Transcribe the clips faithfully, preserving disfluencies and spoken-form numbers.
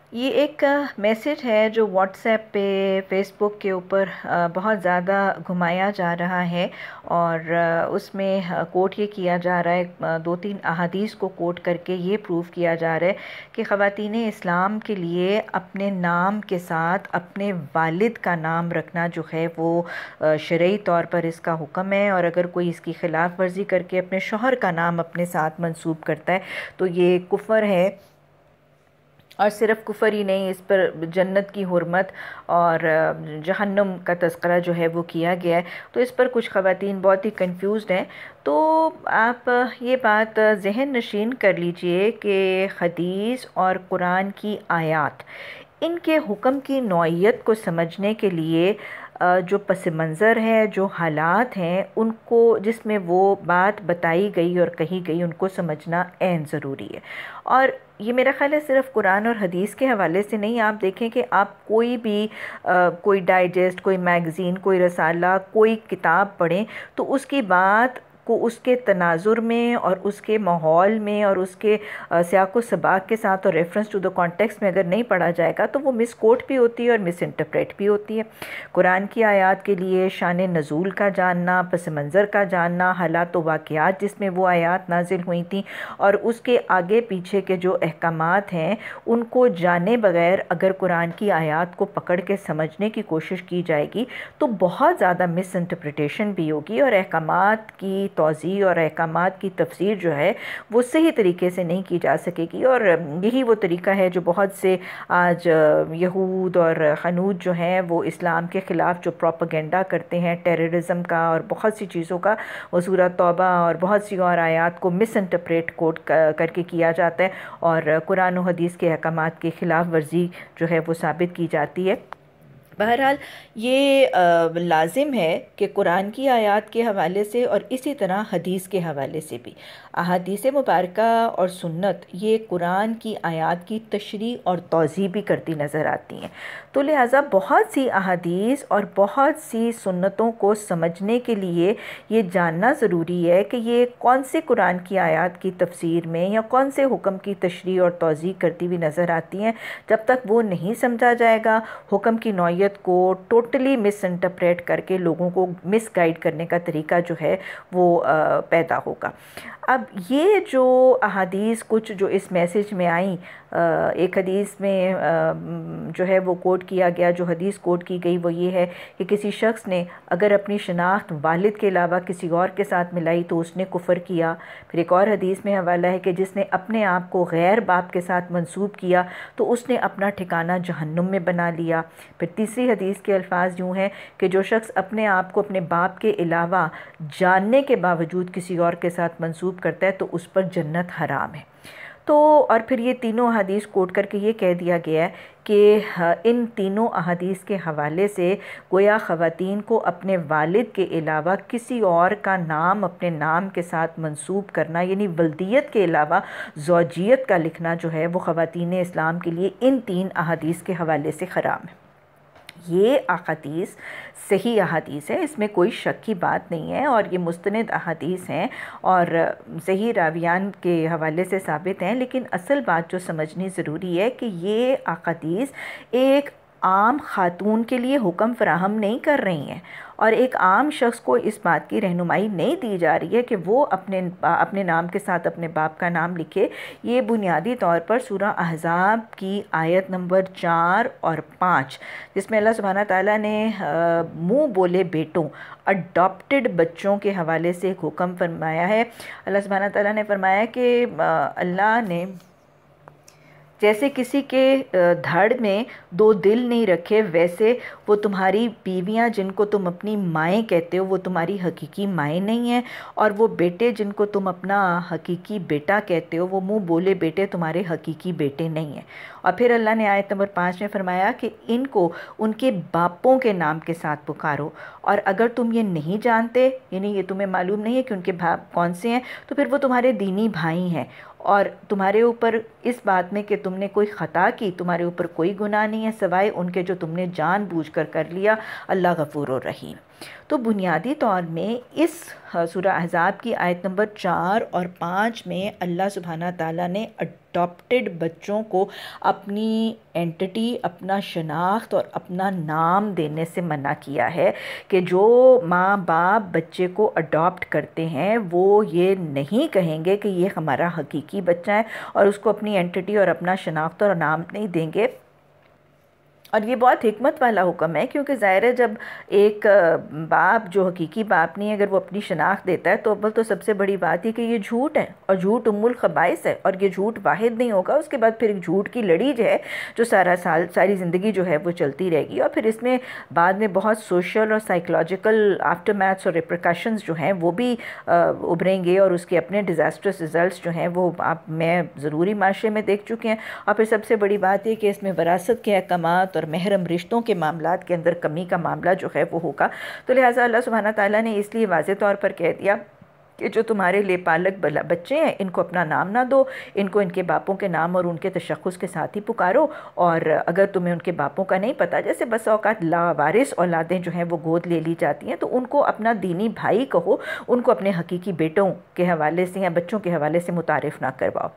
ये एक मैसेज है जो व्हाट्सएप पे, फ़ेसबुक के ऊपर अ, बहुत ज़्यादा घुमाया जा रहा है और अ, उसमें अ, कोट ये किया जा रहा है, अ, दो तीन अहादीस को कोट करके ये प्रूव किया जा रहा है कि ख़वातीन इस्लाम के लिए अपने नाम के साथ अपने वालिद का नाम रखना जो है वो अ, शरई तौर पर इसका हुक्म है, और अगर कोई इसकी ख़िलाफ़ वर्जी करके अपने शौहर का नाम अपने साथ मंसूब करता है तो ये कुफ़र है। और सिर्फ़ कुफ़र ही नहीं, इस पर जन्नत की हुर्मत और जहन्नुम का तज़किरा जो है वो किया गया है। तो इस पर कुछ ख़वातीन बहुत ही कंफ्यूज्ड हैं। तो आप ये बात ज़हन नशीन कर लीजिए कि हदीस और कुरान की आयात, इनके हुक्म की नौइयत को समझने के लिए अ, जो पस मंज़र है, जो हालात हैं, उनको जिसमें वो बात बताई गई और कही गई, उनको समझना ऐन ज़रूरी है। और ये मेरा ख़्याल है सिर्फ़ कुरान और हदीस के हवाले से नहीं, आप देखें कि आप कोई भी आ, कोई डाइजेस्ट, कोई मैगज़ीन, कोई रसाला, कोई किताब पढ़ें तो उसकी बात को उसके तनाजुर में और उसके माहौल में और उसके सियाक़ व सबाक़ के साथ और रेफरेंस टू द कॉन्टेक्स्ट में अगर नहीं पढ़ा जाएगा तो वो मिस कोट भी होती है और मिस इंटरप्रेट भी होती है। कुरान की आयत के लिए शान नज़ूल का जानना, पस मंज़र का जानना, हालात व वाक़यात जिसमें वो आयत नाजिल हुई थी और उसके आगे पीछे के जो अहकामात हैं उनको जाने बग़ैर अगर कुरान की आयत को पकड़ के समझने की कोशिश की जाएगी तो बहुत ज़्यादा मिस इंटरप्रिटेशन भी होगी और अहकामात की तौज़ी और अहकामात की तफसीर जो है वो सही तरीके से नहीं की जा सकेगी। और यही वो तरीका है जो बहुत से आज यहूद और हनूद जो हैं वो इस्लाम के ख़िलाफ़ जो प्रोपेगेंडा करते हैं टेररिज़म का और बहुत सी चीज़ों का, वो सूरह तौबा और बहुत सी और आयात को मिस इंटरप्रेट कोट करके किया जाता है और कुरान और हदीस के अहकामात की ख़िलाफ़ वर्जी जो है वो साबित की जाती है। बहरहाल ये लाजिम है कि कुरान की आयत के हवाले से और इसी तरह हदीस के हवाले से भी अहादीस मुबारका और सुन्नत ये कुरान की आयत की तशरी और तौज़ी भी करती नज़र आती हैं। तो लिहाजा बहुत सी अहादीस और बहुत सी सुन्नतों को समझने के लिए ये जानना ज़रूरी है कि ये कौन से कुरान की आयत की तफसीर में या कौन से हुक्म की तशरी और तौज़ी करती हुई नज़र आती हैं। जब तक वो नहीं समझा जाएगा, हुक्म की नौइयत को टोटली मिस इंटरप्रेट करके लोगों को मिस गाइड करने का तरीका जो है वो पैदा होगा। अब ये जो अहादीस कुछ जो इस मैसेज में आई, एक हदीस में जो है वो कोट किया गया, जो हदीस कोट की गई वो ये है कि किसी शख्स ने अगर अपनी शनाख्त वालिद के अलावा किसी और के साथ मिलाई तो उसने कुफ़र किया। फिर एक और हदीस में हवाला है कि जिसने अपने आप को गैर बाप के साथ मंसूब किया तो उसने अपना ठिकाना जहन्नुम में बना लिया। फिर तीसरी हदीस के अल्फाज यूँ हैं कि जो शख्स अपने आप को अपने बाप के अलावा जानने के बावजूद किसी और के साथ मंसूब करता है तो उस पर जन्नत हराम है। तो और फिर ये तीनों अहादीस कोट करके ये कह दिया गया है कि इन तीनों अहादीस के हवाले से गोया ख़वातीन को अपने वालिद के अलावा किसी और का नाम अपने नाम के साथ मंसूब करना, यानी वल्दियत के अलावा ज़ौजियत का लिखना जो है वो ख़वातीन इस्लाम के लिए इन तीन अहादीस के हवाले से हराम है। ये अहादीस सही अहादीस है, इसमें कोई शक की बात नहीं है और ये मुस्तनद अहादीस हैं और सही रावियान के हवाले से साबित हैं। लेकिन असल बात जो समझनी ज़रूरी है कि ये अहादीस एक आम खातून के लिए हुक्म फराहम नहीं कर रही हैं और एक आम शख्स को इस बात की रहनुमाई नहीं दी जा रही है कि वो अपने अपने नाम के साथ अपने बाप का नाम लिखे। ये बुनियादी तौर पर सूरह अहज़ाब की आयत नंबर चार और पाँच, जिसमें अल्लाह सुब्हाना ताला ने मुँह बोले बेटों, अडॉप्टेड बच्चों के हवाले से एक हुक्म फरमाया है। अल्लाह सुब्हाना ताला ने फरमाया कि अल्लाह ने जैसे किसी के धड़ में दो दिल नहीं रखे, वैसे वो तुम्हारी बीवियां जिनको तुम अपनी माएँ कहते हो वो तुम्हारी हकीकी माएँ नहीं हैं, और वो बेटे जिनको तुम अपना हकीकी बेटा कहते हो वो मुँह बोले बेटे तुम्हारे हकीकी बेटे नहीं हैं। और फिर अल्लाह ने आयत नंबर पाँच में फरमाया कि इनको उनके बापों के नाम के साथ पुकारो, और अगर तुम ये नहीं जानते, यानी ये तुम्हें मालूम नहीं है कि उनके बाप कौन से हैं, तो फिर वो तुम्हारे दीनी भाई हैं और तुम्हारे ऊपर इस बात में कि तुमने कोई ख़ता की, तुम्हारे ऊपर कोई गुनाह नहीं है सिवाय उनके जो तुमने जानबूझकर कर लिया। अल्लाह गफ़ूर और रहीम। तो बुनियादी तौर में इस सूरह अहज़ाब की आयत नंबर चार और पाँच में अल्लाह सुब्हाना ताला ने अडॉप्टेड बच्चों को अपनी एंटिटी, अपना शनाख्त और अपना नाम देने से मना किया है कि जो माँ बाप बच्चे को अडॉप्ट करते हैं वो ये नहीं कहेंगे कि ये हमारा हकीकी बच्चा है और उसको अपनी एंटिटी और अपना शनाख्त और नाम नहीं देंगे। और ये बहुत हिकमत वाला हुक्म है, क्योंकि ज़ाहिर है जब एक बाप जो हकीकी बाप नहीं है अगर वो अपनी शनाख्त देता है तो अव्वल तो सबसे बड़ी बात है कि ये झूठ है और झूठ उम्मुल खबाइस है और ये झूठ वाहिद नहीं होगा। उसके बाद फिर एक झूठ की लड़ी जो है जो सारा साल सारी ज़िंदगी जो है वो चलती रहेगी और फिर इसमें बाद में बहुत सोशल और साइकोलॉजिकल आफ्टर मैथ्स और रिप्रिकॉशंस जो हैं वो भी उभरेंगे और उसके अपने डिज़ास्टर्स रिजल्ट्स जो हैं वो आप मैं ज़रूरी माशरे में देख चुके हैं। और फिर सबसे बड़ी बात है कि इसमें वरासत के अहकामात और महरम रिश्तों के मामलात के अंदर कमी का मामला जो है वो होगा। तो लिहाजा अल्लाह सुब्हाना ताला ने इसलिए वाज़े तौर पर कह दिया कि जो तुम्हारे लिए पालक बच्चे हैं इनको अपना नाम ना दो, इनको इनके बापों के नाम और उनके तशख़्ख़ुस के साथ ही पुकारो। और अगर तुम्हें उनके बापों का नहीं पता, जैसे बस औक़ात लावारिस औलादें जो हैं वो गोद ले ली जाती हैं, तो उनको अपना दीनी भाई कहो, उनको अपने हकीकी बेटों के हवाले से या बच्चों के हवाले से मुतारिफ़ ना करवाओ।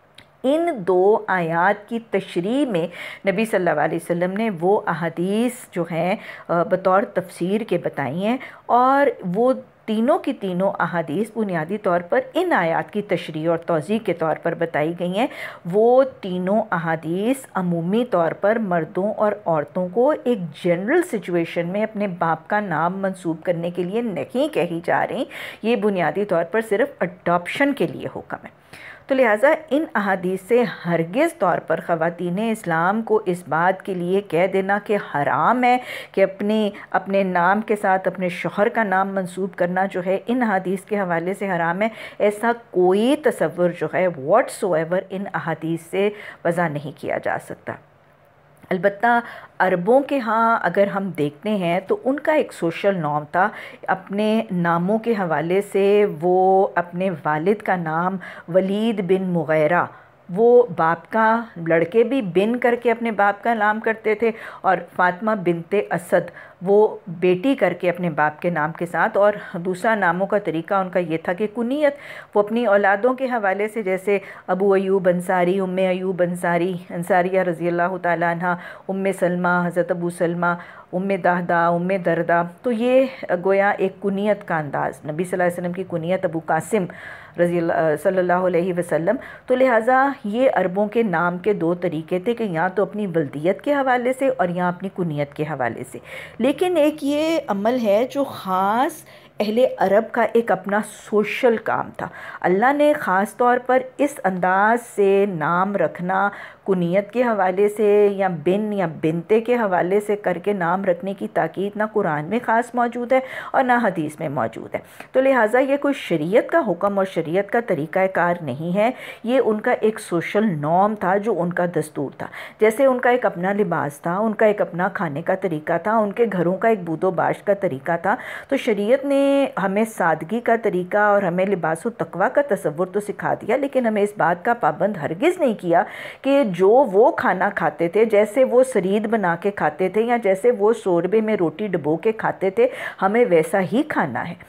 इन दो आयात की तशरीह में नबी सल्लल्लाहु अलैहि वसल्लम ने वो अहादीस जो हैं बतौर तफसीर के बताई हैं और वो तीनों की तीनों अहादीस बुनियादी तौर पर इन आयात की तशरीह और तौज़ीह के तौर पर बताई गई हैं। वो तीनों अहादीस अमूमी तौर पर मर्दों और औरतों को एक जनरल सिचुएशन में अपने बाप का नाम मंसूब करने के लिए नहीं कही जा रही, ये बुनियादी तौर पर सिर्फ़ अडॉप्शन के लिए हुक्म है। तो लिहाजा इन अहादीस से हरगिज़ तौर पर ख़वातीन इस्लाम को इस बात के लिए कह देना कि हराम है कि अपने अपने नाम के साथ अपने शौहर का नाम मंसूब करना जो है इन अहादीस के हवाले से हराम है, ऐसा कोई तसव्वुर जो है व्हाट्सोएवर इन अहादीस से वज़ा नहीं किया जा सकता। अलबत्ता अरबों के यहाँ अगर हम देखते हैं तो उनका एक सोशल नॉर्म था, अपने नामों के हवाले से वो अपने वालिद का नाम वलीद बिन मुगैरा, वो बाप का लड़के भी बिन करके अपने बाप का नाम करते थे और फ़ातिमा बिनते असद वो बेटी करके अपने बाप के नाम के साथ। और दूसरा नामों का तरीका उनका ये था कि कुनियत वो अपनी औलादों के हवाले से, जैसे अबू अयूब अंसारी, उम्मे अयूब अंसारी अंसारिया रज़ी अल्लाह ताला अन्हा, उम्मे सलमा हज़रत अबू सलमा, उम्मे दाहदा, उम्मे दरदा, तो ये गोया एक कुनियत का अंदाज़। नबी सल्लल्लाहु अलैहि वसल्लम की कुनियत अबू कासिम रज़ी सल्लल्लाहु अलैहि वसल्लम। तो लिहाजा ये अरबों के नाम के दो तरीके थे कि यहाँ तो अपनी वल्दियत के हवाले से और यहाँ अपनी कुनियत के हवाले से। लेकिन एक ये अमल है जो ख़ास अहले अरब का एक अपना सोशल काम था। अल्लाह ने ख़ास तौर पर इस अंदाज़ से नाम रखना कुनियत के हवाले से या बिन या बिनते के हवाले से करके नाम रखने की ताकीद ना कुरान में ख़ास मौजूद है और ना हदीस में मौजूद है। तो लिहाजा ये कोई शरीयत का हुक्म और शरीयत का तरीक़ाकार नहीं है, ये उनका एक सोशल नॉर्म था जो उनका दस्तूर था। जैसे उनका एक अपना लिबास था, उनका एक अपना खाने का तरीका था, उनके घरों का एक बूदोबाश का तरीका था। तो शरीयत ने हमें सादगी का तरीका और हमें लिबासु तकवा का तसव्वुर तो सिखा दिया, लेकिन हमें इस बात का पाबंद हरगिज़ नहीं किया कि जो वो खाना खाते थे, जैसे वो सरीद बना के खाते थे या जैसे वो शोरबे में रोटी डुबो के खाते थे, हमें वैसा ही खाना है।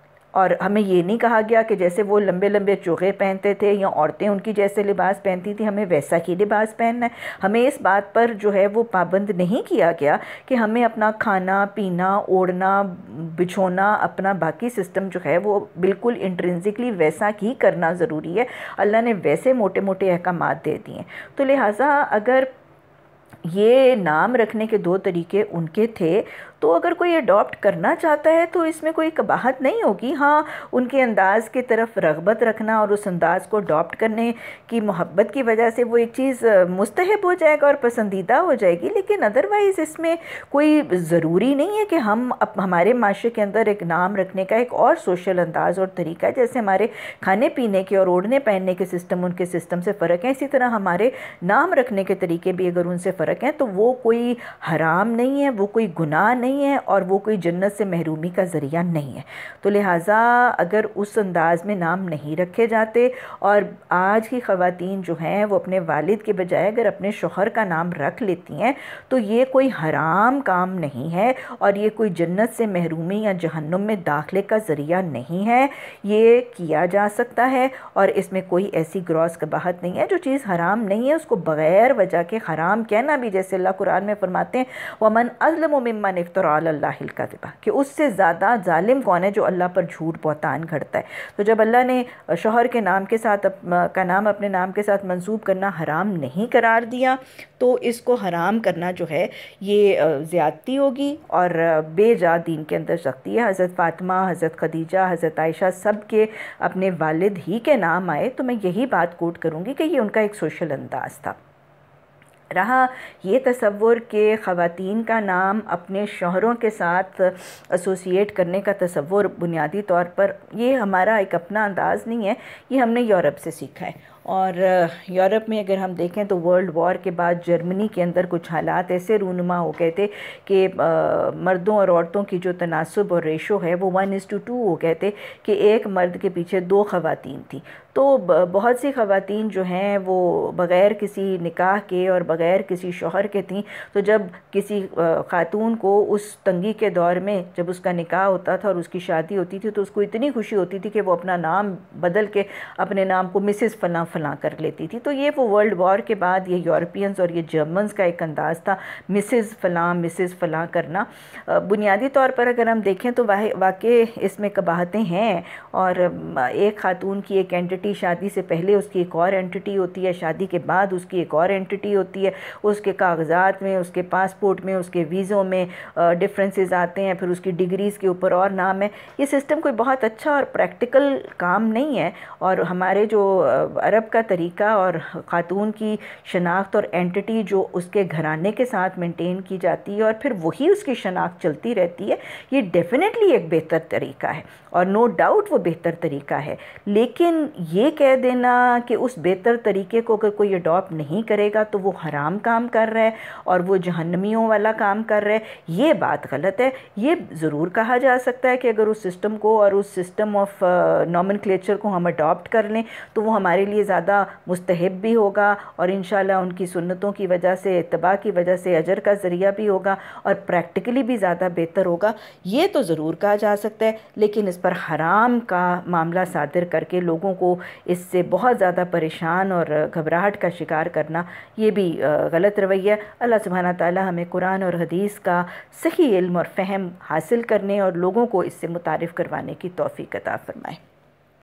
और हमें ये नहीं कहा गया कि जैसे वो लंबे लंबे चोगे पहनते थे या औरतें उनकी जैसे लिबास पहनती थी हमें वैसा ही लिबास पहनना है। हमें इस बात पर जो है वो पाबंद नहीं किया गया कि हमें अपना खाना पीना, ओढ़ना, बिछोना, अपना बाकी सिस्टम जो है वो बिल्कुल इंट्रिंसिकली वैसा ही करना ज़रूरी है। अल्लाह ने वैसे मोटे मोटे अहकामात दे दिए। तो लिहाजा अगर ये नाम रखने के दो तरीके उनके थे, तो अगर कोई अडॉप्ट करना चाहता है तो इसमें कोई कबाहत नहीं होगी। हाँ, उनके अंदाज़ की तरफ रग़बत रखना और उस अंदाज़ को अडॉप्ट करने की मोहब्बत की वजह से वो एक चीज़ मुस्तहब हो जाएगा और पसंदीदा हो जाएगी, लेकिन अदरवाइज़ इसमें कोई ज़रूरी नहीं है कि हम अप हमारे माशरे के अंदर एक नाम रखने का एक और सोशल अंदाज़ और तरीका है। जैसे हमारे खाने पीने के और ओढ़ने पहनने के सिस्टम उनके सिस्टम से फ़र्क है, इसी तरह हमारे नाम रखने के तरीके भी अगर उनसे फ़र्क हैं तो वो कोई हराम नहीं है, वो कोई गुनाह नहीं नहीं है और वो कोई जन्नत से महरूमी का ज़रिया नहीं है। तो लिहाजा अगर उस अंदाज में नाम नहीं रखे जाते, और आज की ख़वातीन जो हैं वो अपने वालिद के बजाय अगर अपने शौहर का नाम रख लेती हैं तो ये कोई हराम काम नहीं है और ये कोई जन्नत से महरूमी या जहन्नुम में दाखिले का ज़रिया नहीं है। ये किया जा सकता है और इसमें कोई ऐसी ग्रॉस कबाहत नहीं है। जो चीज़ हराम नहीं है उसको बग़ैर वजह के हराम कहना भी, जैसे अल्लाह कुरान में फरमाते हैं वमन अज़लमु मिम्मन इफ्तरा अलल्लाहिल कज़िबा, कि उससे ज़्यादा जालिम कौन है जो अल्लाह पर झूठ बहतान घड़ता है। तो जब अल्लाह ने शौहर के नाम के साथ का नाम अपने नाम के साथ मंसूब करना हराम नहीं करार दिया तो इसको हराम करना जो है ये ज़्यादती होगी और बेजा दीन के अंदर सख्ती है। हज़रत फ़ातिमा, हज़रत खदीजा, हज़रत आयशा सब के अपने वालिद ही के नाम आए तो मैं यही बात कोट करूँगी कि ये उनका एक सोशल अंदाज़ था। रहा ये तसव्वुर के ख़वातीन का नाम अपने शौहरों के साथ एसोसिएट करने का तसव्वुर, बुनियादी तौर पर ये हमारा एक अपना अंदाज़ नहीं है, ये हमने यूरोप से सीखा है। और यूरोप में अगर हम देखें तो वर्ल्ड वॉर के बाद जर्मनी के अंदर कुछ हालात ऐसे रूनुमा हो गए थे कि मर्दों और औरतों की जो तनासुब और रेशो है वो वन इज़ टू टू हो गए थे कि एक मर्द के पीछे दो ख़वातीन थी। तो बहुत सी ख़वातीन जो हैं वो बग़ैर किसी निकाह के और बग़ैर किसी शौहर के थीं। तो जब किसी ख़ातून को उस तंगी के दौर में जब उसका निकाह होता था और उसकी शादी होती थी तो उसको इतनी खुशी होती थी कि वो अपना नाम बदल के अपने नाम को मिसेस फ़लाँ फ़लाँ कर लेती थी। तो ये वो वर्ल्ड वॉर के बाद ये यूरोपियंस और ये जर्मन्स का एक अंदाज़ था मिसेस फ़लाँ मिसेस फ़लाँ करना। बुनियादी तौर पर अगर हम देखें तो वाकई इसमें कबाहतें हैं और एक ख़ातून की एक एंटिटी, शादी से पहले उसकी एक और एंटिटी होती है, शादी के बाद उसकी एक और एंटिटी होती है, उसके कागजात में, उसके पासपोर्ट में, उसके वीज़ों में डिफरेंसेस आते हैं, फिर उसकी डिग्रीज़ के ऊपर और नाम है। ये सिस्टम कोई बहुत अच्छा और प्रैक्टिकल काम नहीं है और हमारे जो अरब का तरीका और ख़ातून की शनाख्त और एंटिटी जो उसके घराने के साथ मेंटेन की जाती है और फिर वही उसकी शनाख्त चलती रहती है, ये डेफिनेटली एक बेहतर तरीका है और नो डाउट वो बेहतर तरीका है। लेकिन ये कह देना कि उस बेहतर तरीके को अगर कोई अडॉप्ट नहीं करेगा तो वो हराम काम कर रहा है और वो जहन्नमियों वाला काम कर रहा है, ये बात गलत है। ये ज़रूर कहा जा सकता है कि अगर उस सिस्टम को और उस सिस्टम ऑफ नॉमेनक्लेचर को हम अडॉप्ट कर लें तो वो हमारे लिए ज़्यादा मुस्तहब भी होगा और इंशाल्लाह उनकी सुन्नतों की वजह से, इत्तबा की वजह से अजर का ज़रिया भी होगा और प्रैक्टिकली भी ज़्यादा बेहतर होगा। ये तो ज़रूर कहा जा सकता है, लेकिन इस पर हराम का मामला सादिर करके लोगों को इससे बहुत ज़्यादा परेशान और घबराहट का शिकार करना ये भी गलत रवैया। अल्लाह सुब्हाना ताला हमें कुरान और हदीस का सही इल्म और फ़हम हासिल करने और लोगों को इससे मुतारिफ़ करवाने की तौफ़ीक़ अता फ़रमाए।